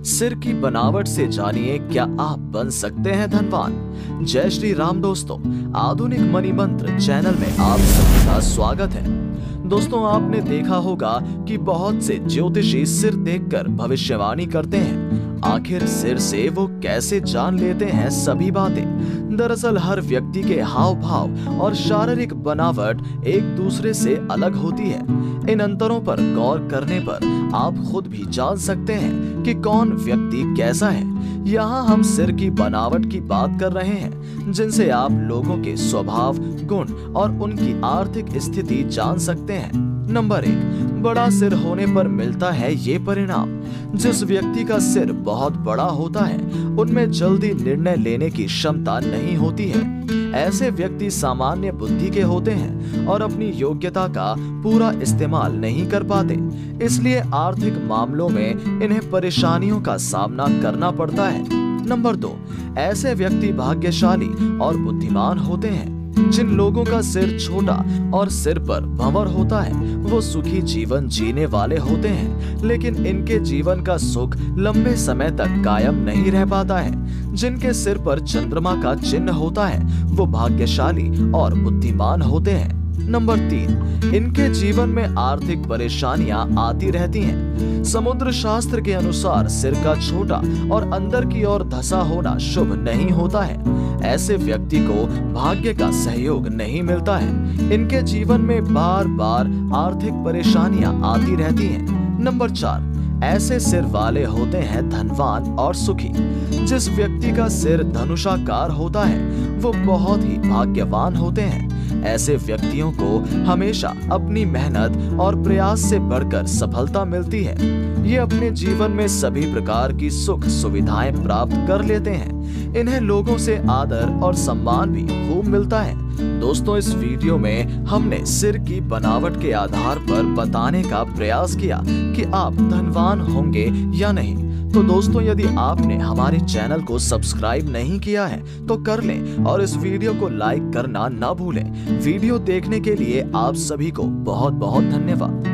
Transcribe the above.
सिर की बनावट से जानिए क्या आप बन सकते हैं धनवान। जय श्री राम दोस्तों, आधुनिक मनी मंत्र चैनल में आप सभी का स्वागत है। दोस्तों, आपने देखा होगा कि बहुत से ज्योतिषी सिर देखकर भविष्यवाणी करते हैं। आखिर सिर से वो कैसे जान लेते हैं सभी बातें? दरअसल हर व्यक्ति के हाव भाव और शारीरिक बनावट एक दूसरे से अलग होती है। इन अंतरों पर गौर करने पर आप खुद भी जान सकते हैं कि कौन व्यक्ति कैसा है। यहाँ हम सिर की बनावट की बात कर रहे हैं, जिनसे आप लोगों के स्वभाव, गुण और उनकी आर्थिक स्थिति जान सकते हैं। नंबर 1, बड़ा सिर होने पर मिलता है ये परिणाम। जिस व्यक्ति का सिर बहुत बड़ा होता है, उनमें जल्दी निर्णय लेने की क्षमता नहीं होती है। ऐसे व्यक्ति सामान्य बुद्धि के होते हैं और अपनी योग्यता का पूरा इस्तेमाल नहीं कर पाते। इसलिए आर्थिक मामलों में इन्हें परेशानियों का सामना करना पड़ता है। नंबर 2, ऐसे व्यक्ति भाग्यशाली और बुद्धिमान होते हैं। जिन लोगों का सिर छोटा और सिर पर भंवर होता है, वो सुखी जीवन जीने वाले होते हैं, लेकिन इनके जीवन का सुख लंबे समय तक कायम नहीं रह पाता है। जिनके सिर पर चंद्रमा का चिन्ह होता है, वो भाग्यशाली और बुद्धिमान होते हैं। नंबर 3, इनके जीवन में आर्थिक परेशानियां आती रहती हैं। समुद्र शास्त्र के अनुसार सिर का छोटा और अंदर की ओर धंसा होना शुभ नहीं होता है। ऐसे व्यक्ति को भाग्य का सहयोग नहीं मिलता है। इनके जीवन में बार बार आर्थिक परेशानियां आती रहती हैं। नंबर 4, ऐसे सिर वाले होते हैं धनवान और सुखी। जिस व्यक्ति का सिर धनुषाकार होता है, वो बहुत ही भाग्यवान होते हैं। ऐसे व्यक्तियों को हमेशा अपनी मेहनत और प्रयास से बढ़कर सफलता मिलती है। ये अपने जीवन में सभी प्रकार की सुख सुविधाएं प्राप्त कर लेते हैं। इन्हें लोगों से आदर और सम्मान भी खूब मिलता है। दोस्तों, इस वीडियो में हमने सिर की बनावट के आधार पर बताने का प्रयास किया कि आप धनवान होंगे या नहीं। तो दोस्तों, यदि आपने हमारे चैनल को सब्सक्राइब नहीं किया है तो कर लें और इस वीडियो को लाइक करना ना भूलें। वीडियो देखने के लिए आप सभी को बहुत बहुत धन्यवाद।